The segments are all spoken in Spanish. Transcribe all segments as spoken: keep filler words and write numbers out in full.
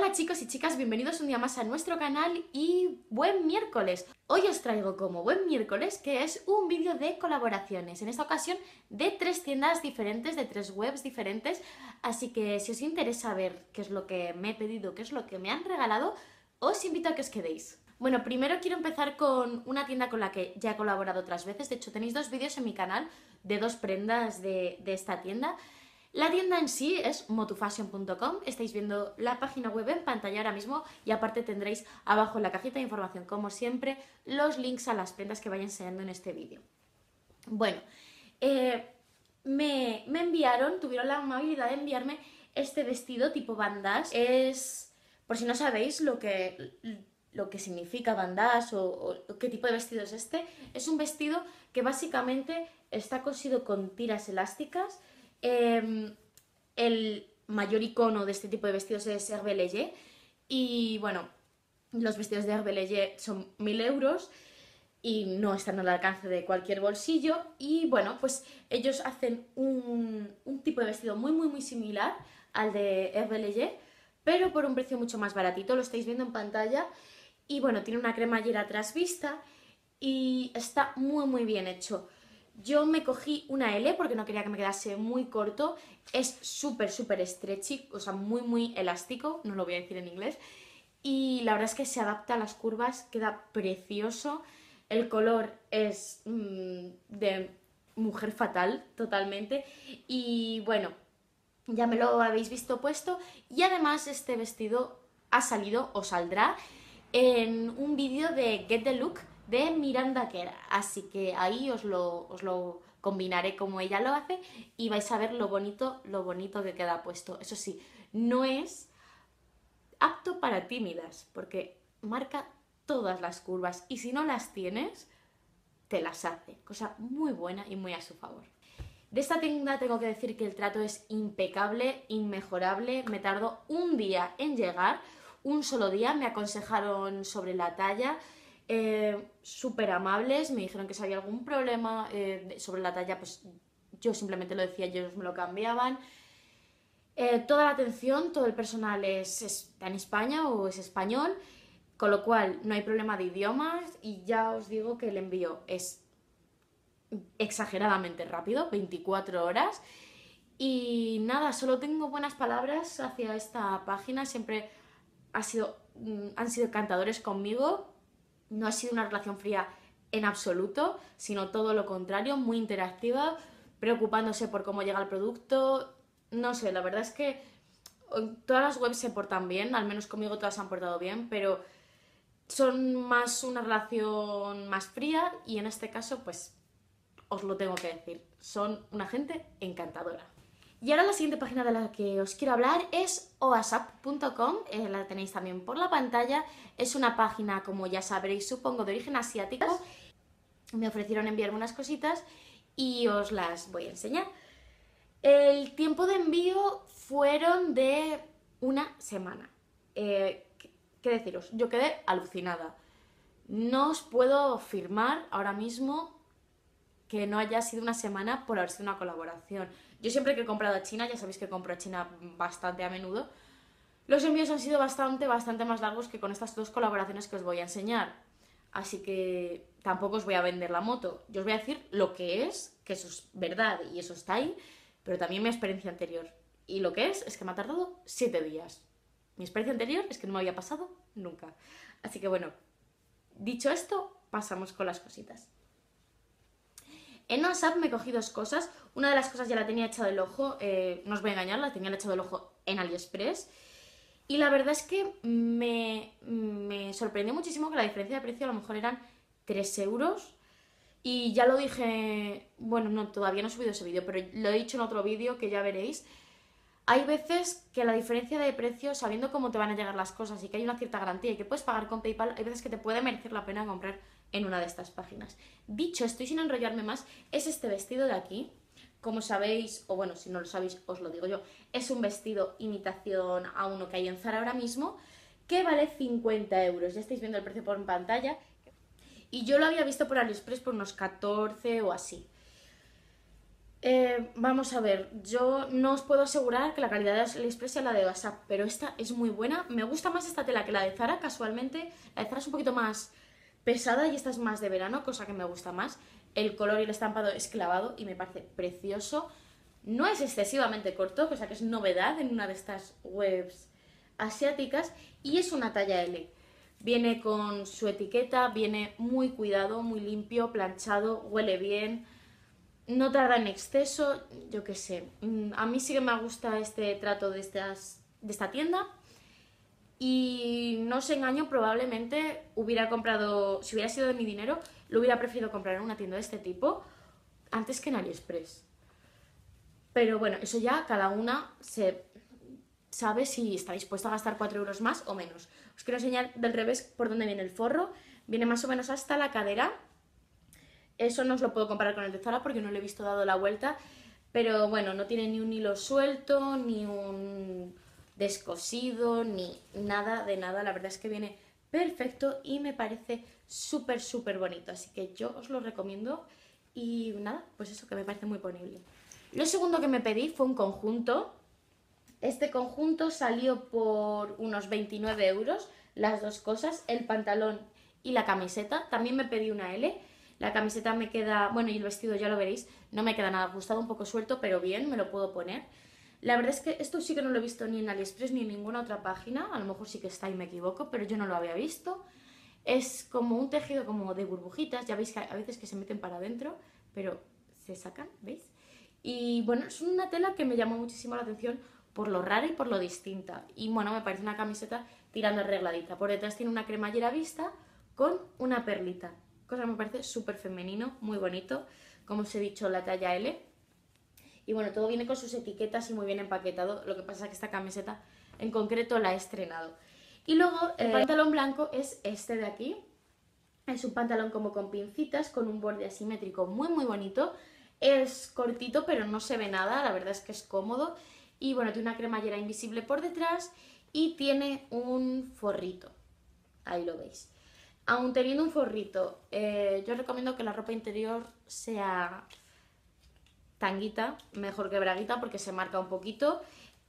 Hola chicos y chicas, bienvenidos un día más a nuestro canal y buen miércoles. Hoy os traigo como buen miércoles que es un vídeo de colaboraciones, en esta ocasión de tres tiendas diferentes, de tres webs diferentes, así que si os interesa ver qué es lo que me he pedido, qué es lo que me han regalado, os invito a que os quedéis. Bueno, primero quiero empezar con una tienda con la que ya he colaborado otras veces, de hecho tenéis dos vídeos en mi canal de dos prendas de, de esta tienda. La tienda en sí es motufashion punto com, estáis viendo la página web en pantalla ahora mismo y aparte tendréis abajo en la cajita de información, como siempre, los links a las prendas que vaya enseñando en este vídeo. Bueno, eh, me, me enviaron, tuvieron la amabilidad de enviarme este vestido tipo bandage. Es, por si no sabéis lo que, lo que significa bandage o, o qué tipo de vestido es este, es un vestido que básicamente está cosido con tiras elásticas. Eh, el mayor icono de este tipo de vestidos es Hervé Leger y bueno, los vestidos de Hervé Leger son mil euros y no están al alcance de cualquier bolsillo y bueno, pues ellos hacen un, un tipo de vestido muy muy muy similar al de Hervé Leger, pero por un precio mucho más baratito, lo estáis viendo en pantalla y bueno, tiene una cremallera atrás vista y está muy muy bien hecho. Yo me cogí una L porque no quería que me quedase muy corto. Es súper, súper stretchy, o sea, muy, muy elástico, no lo voy a decir en inglés. Y la verdad es que se adapta a las curvas, queda precioso. El color es mmm, de mujer fatal, totalmente. Y bueno, ya me lo habéis visto puesto. Y además este vestido ha salido, o saldrá, en un vídeo de Get the Look de Miranda Kerr, así que ahí os lo, os lo combinaré como ella lo hace y vais a ver lo bonito, lo bonito que queda puesto. Eso sí, no es apto para tímidas, porque marca todas las curvas y si no las tienes, te las hace. Cosa muy buena y muy a su favor. De esta tienda tengo que decir que el trato es impecable, inmejorable, me tardó un día en llegar, un solo día, me aconsejaron sobre la talla, eh, súper amables, me dijeron que si había algún problema eh, sobre la talla, pues yo simplemente lo decía y ellos me lo cambiaban. Eh, toda la atención, todo el personal es, está en España o es español, con lo cual no hay problema de idiomas y ya os digo que el envío es exageradamente rápido, veinticuatro horas. Y nada, solo tengo buenas palabras hacia esta página, siempre ha sido, han sido encantadores conmigo, no ha sido una relación fría en absoluto, sino todo lo contrario, muy interactiva, preocupándose por cómo llega el producto. No sé, la verdad es que todas las webs se portan bien, al menos conmigo todas se han portado bien, pero son más una relación más fría y en este caso pues os lo tengo que decir, son una gente encantadora. Y ahora la siguiente página de la que os quiero hablar es oasap punto com, eh, la tenéis también por la pantalla. Es una página, como ya sabréis, supongo, de origen asiático. Me ofrecieron enviarme unas cositas y os las voy a enseñar. El tiempo de envío fueron de una semana. Eh, ¿Qué deciros? Yo quedé alucinada. No os puedo afirmar ahora mismo que no haya sido una semana por haber sido una colaboración. Yo siempre que he comprado a China, ya sabéis que compro a China bastante a menudo, los envíos han sido bastante, bastante más largos que con estas dos colaboraciones que os voy a enseñar. Así que tampoco os voy a vender la moto. Yo os voy a decir lo que es, que eso es verdad y eso está ahí, pero también mi experiencia anterior. Y lo que es, es que me ha tardado siete días. Mi experiencia anterior es que no me había pasado nunca. Así que bueno, dicho esto, pasamos con las cositas. En oasap me cogí dos cosas. Una de las cosas ya la tenía echado el ojo, eh, no os voy a engañar, la tenía echado el ojo en AliExpress. Y la verdad es que me, me sorprendió muchísimo que la diferencia de precio a lo mejor eran tres euros. Y ya lo dije, bueno, no, todavía no he subido ese vídeo, pero lo he dicho en otro vídeo que ya veréis. Hay veces que la diferencia de precio, sabiendo cómo te van a llegar las cosas y que hay una cierta garantía y que puedes pagar con PayPal, hay veces que te puede merecer la pena comprar en una de estas páginas. Dicho esto, y sin enrollarme más, es este vestido de aquí. Como sabéis, o bueno, si no lo sabéis, os lo digo yo, es un vestido imitación a uno que hay en Zara ahora mismo, que vale cincuenta euros. Ya estáis viendo el precio por pantalla. Y yo lo había visto por AliExpress por unos catorce o así. Eh, vamos a ver, yo no os puedo asegurar que la calidad de AliExpress sea la de WhatsApp, pero esta es muy buena. Me gusta más esta tela que la de Zara, casualmente. La de Zara es un poquito más pesada y esta es más de verano, cosa que me gusta más. El color y el estampado es clavado y me parece precioso. No es excesivamente corto, cosa que es novedad en una de estas webs asiáticas, y es una talla L. Viene con su etiqueta, viene muy cuidado, muy limpio, planchado, huele bien, no tarda en exceso, yo qué sé. Mm, A mí sí que me gusta este trato de, estas, de esta tienda. Y no os engaño, probablemente hubiera comprado, si hubiera sido de mi dinero, lo hubiera preferido comprar en una tienda de este tipo antes que en AliExpress. Pero bueno, eso ya cada una se sabe si está dispuesta a gastar cuatro euros más o menos. Os quiero enseñar del revés por dónde viene el forro. Viene más o menos hasta la cadera. Eso no os lo puedo comparar con el de Zara porque no le he visto dado la vuelta. Pero bueno, no tiene ni un hilo suelto, ni un descosido, ni nada de nada. La verdad es que viene perfecto y me parece súper, súper bonito. Así que yo os lo recomiendo. Y nada, pues eso, que me parece muy ponible. Lo segundo que me pedí fue un conjunto. Este conjunto salió por unos veintinueve euros, las dos cosas, el pantalón y la camiseta. También me pedí una L. La camiseta me queda, bueno, y el vestido ya lo veréis, no me queda nada ajustado, un poco suelto, pero bien, me lo puedo poner. La verdad es que esto sí que no lo he visto ni en AliExpress ni en ninguna otra página, a lo mejor sí que está y me equivoco, pero yo no lo había visto. Es como un tejido como de burbujitas, ya veis que a veces que se meten para adentro, pero se sacan, ¿veis? Y bueno, es una tela que me llamó muchísimo la atención por lo rara y por lo distinta. Y bueno, me parece una camiseta tirando arregladita. Por detrás tiene una cremallera vista con una perlita, cosa que me parece súper femenino, muy bonito. Como os he dicho, la talla L. Y bueno, todo viene con sus etiquetas y muy bien empaquetado. Lo que pasa es que esta camiseta en concreto la he estrenado. Y luego el pantalón blanco es este de aquí. Es un pantalón como con pincitas, con un borde asimétrico muy muy bonito. Es cortito pero no se ve nada, la verdad es que es cómodo. Y bueno, tiene una cremallera invisible por detrás y tiene un forrito. Ahí lo veis. Aún teniendo un forrito, eh, yo recomiendo que la ropa interior sea tanguita, mejor que braguita porque se marca un poquito.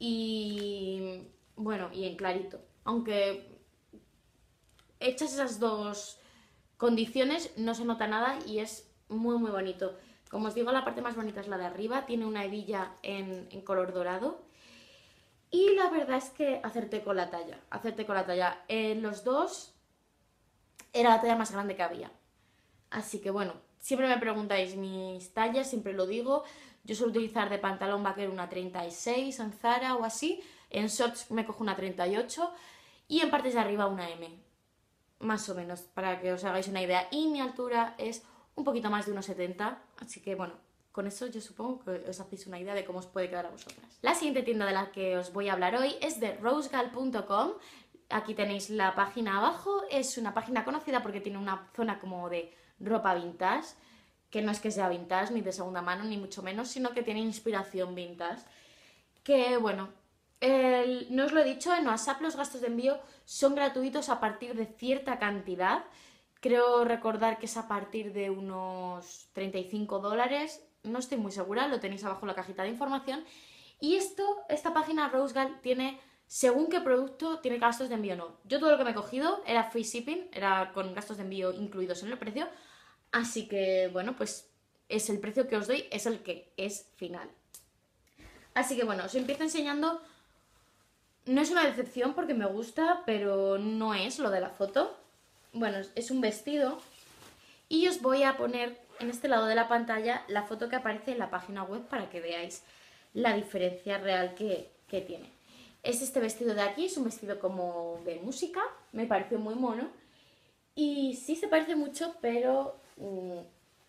Y bueno, y en clarito. Aunque hechas esas dos condiciones no se nota nada y es muy muy bonito. Como os digo, la parte más bonita es la de arriba, tiene una hebilla en, en color dorado. Y la verdad es que acerté con la talla, acerté con la talla. En los dos era la talla más grande que había. Así que bueno, siempre me preguntáis mis tallas, siempre lo digo. Yo suelo utilizar de pantalón vaquero una treinta y seis en Zara o así. En shorts me cojo una treinta y ocho y en partes de arriba una M. Más o menos, para que os hagáis una idea. Y mi altura es un poquito más de uno setenta, así que bueno, con eso yo supongo que os hacéis una idea de cómo os puede quedar a vosotras. La siguiente tienda de la que os voy a hablar hoy es de rosegal punto com. Aquí tenéis la página abajo, es una página conocida porque tiene una zona como de ropa vintage, que no es que sea vintage ni de segunda mano ni mucho menos, sino que tiene inspiración vintage. Que bueno, el, no os lo he dicho, en WhatsApp los gastos de envío son gratuitos a partir de cierta cantidad. Creo recordar que es a partir de unos treinta y cinco dólares, no estoy muy segura, lo tenéis abajo en la cajita de información. Y esto, esta página rosegal tiene, según qué producto, tiene gastos de envío o no. Yo todo lo que me he cogido era free shipping, era con gastos de envío incluidos en el precio. Así que bueno, pues es el precio que os doy, es el que es final. Así que bueno, os empiezo enseñando. No es una decepción porque me gusta, pero no es lo de la foto. Bueno, es un vestido. Y os voy a poner en este lado de la pantalla la foto que aparece en la página web para que veáis la diferencia real que, que tiene. Es este vestido de aquí, es un vestido como de música, me pareció muy mono. Y sí se parece mucho, pero mmm,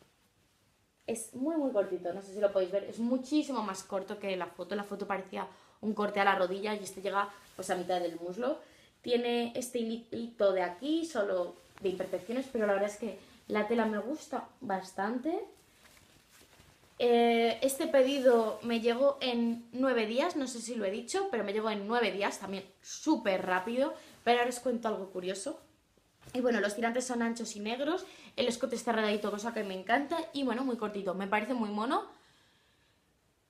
es muy muy cortito, no sé si lo podéis ver, es muchísimo más corto que la foto. La foto parecía un corte a la rodilla y este llega pues a mitad del muslo. Tiene este hilito de aquí, solo de imperfecciones, pero la verdad es que la tela me gusta bastante. Eh, este pedido me llegó en nueve días, no sé si lo he dicho, pero me llegó en nueve días, también súper rápido. Pero ahora os cuento algo curioso. Y bueno, los tirantes son anchos y negros, el escote está redadito, cosa que me encanta, y bueno, muy cortito, me parece muy mono.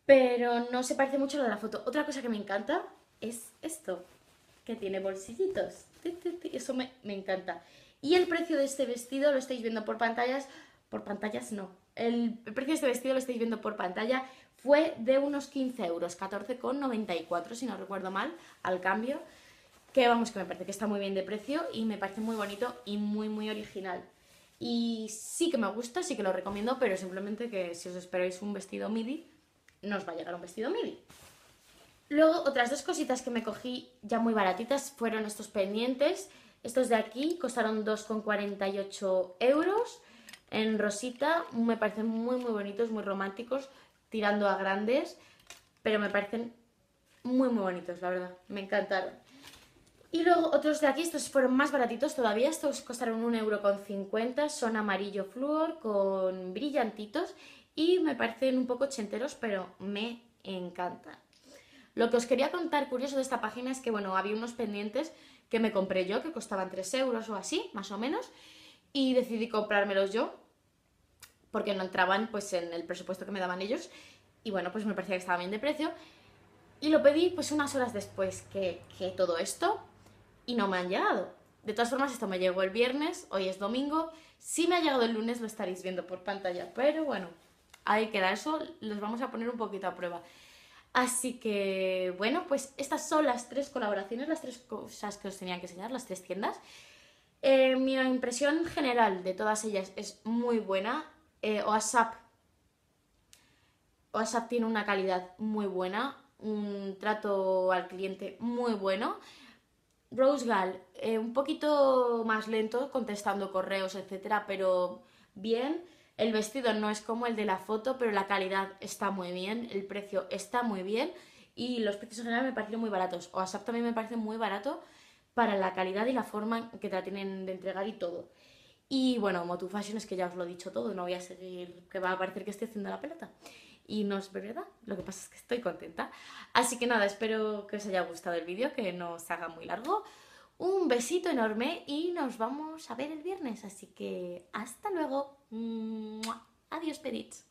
pero no se parece mucho a lo de la foto. Otra cosa que me encanta es esto, que tiene bolsillitos. Eso me, me encanta. Y el precio de este vestido lo estáis viendo por pantallas, por pantallas no. El, el precio de este vestido lo estáis viendo por pantalla, fue de unos quince euros, catorce con noventa y cuatro si no recuerdo mal, al cambio. Que vamos, que me parece que está muy bien de precio y me parece muy bonito y muy muy original. Y sí que me gusta, sí que lo recomiendo, pero simplemente que si os esperáis un vestido midi, no os va a llegar un vestido midi. Luego, otras dos cositas que me cogí ya muy baratitas fueron estos pendientes. Estos de aquí costaron dos con cuarenta y ocho euros. En rosita, me parecen muy muy bonitos, muy románticos, tirando a grandes, pero me parecen muy muy bonitos, la verdad, me encantaron. Y luego otros de aquí, estos fueron más baratitos todavía, estos costaron un euro con cincuenta, son amarillo flúor con brillantitos y me parecen un poco ochenteros, pero me encantan. Lo que os quería contar curioso de esta página es que, bueno, había unos pendientes que me compré yo, que costaban tres euros o así, más o menos, y decidí comprármelos yo, porque no entraban pues en el presupuesto que me daban ellos, y bueno, pues me parecía que estaba bien de precio, y lo pedí pues unas horas después que, que todo esto, y no me han llegado. De todas formas, esto me llegó el viernes, hoy es domingo, si me ha llegado el lunes lo estaréis viendo por pantalla, pero bueno, ahí queda eso, los vamos a poner un poquito a prueba. Así que, bueno, pues estas son las tres colaboraciones, las tres cosas que os tenía que enseñar, las tres tiendas. Eh, mi impresión general de todas ellas es muy buena. Eh, WhatsApp, WhatsApp tiene una calidad muy buena, un trato al cliente muy bueno. Rosegal, eh, un poquito más lento contestando correos, etcétera, pero bien. El vestido no es como el de la foto, pero la calidad está muy bien, el precio está muy bien y los precios en general me parecieron muy baratos. WhatsApp también me parece muy barato para la calidad y la forma que te la tienen de entregar y todo. Y bueno, Motu Fashion es que ya os lo he dicho todo, no voy a seguir, que va a parecer que estoy haciendo la pelota. Y no es verdad, lo que pasa es que estoy contenta. Así que nada, espero que os haya gustado el vídeo, que no se haga muy largo. Un besito enorme y nos vamos a ver el viernes, así que hasta luego. Adiós, pedits.